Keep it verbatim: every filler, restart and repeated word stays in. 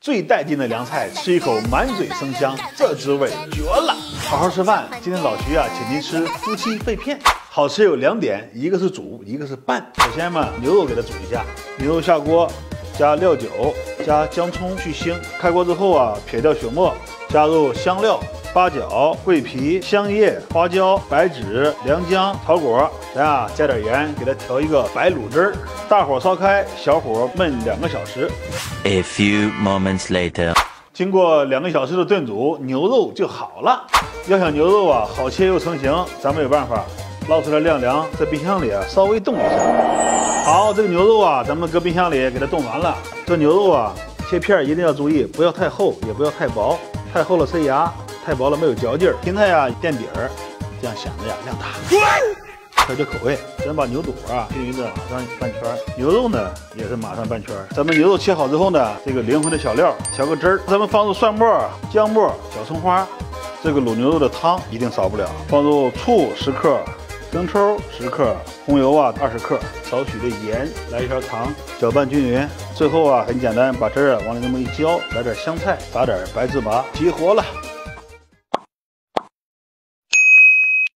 最带劲的凉菜，吃一口满嘴生香，这滋味绝了！好好吃饭，今天老徐啊，请您吃夫妻肺片。好吃有两点，一个是煮，一个是拌。首先嘛，牛肉给它煮一下，牛肉下锅，加料酒，加姜葱去腥。开锅之后啊，撇掉血沫，加入香料。 八角、桂皮、香叶、花椒、白芷、良姜、草果，咱啊加点盐，给它调一个白卤汁儿。大火烧开，小火焖两个小时。 A few moments later， 经过两个小时的炖煮，牛肉就好了。要想牛肉啊好切又成型，咱们有办法，捞出来晾凉，在冰箱里啊稍微冻一下。好，这个牛肉啊，咱们搁冰箱里给它冻完了。这牛肉啊，切片一定要注意，不要太厚，也不要太薄，太厚了塞牙。 太薄了没有嚼劲儿，芹菜啊垫底儿，这样想着呀量大。调节口味，咱把牛肚啊均匀的马上半圈，牛肉呢也是马上半圈。咱们牛肉切好之后呢，这个灵魂的小料调个汁儿，咱们放入蒜末、姜末、小葱花。这个卤牛肉的汤一定少不了，放入醋十克，生抽十克，红油啊二十克，少许的盐，来一勺糖，搅拌均匀。 最后啊，很简单，把汁儿啊往里那么一浇，来点香菜，撒点白芝麻，急活了。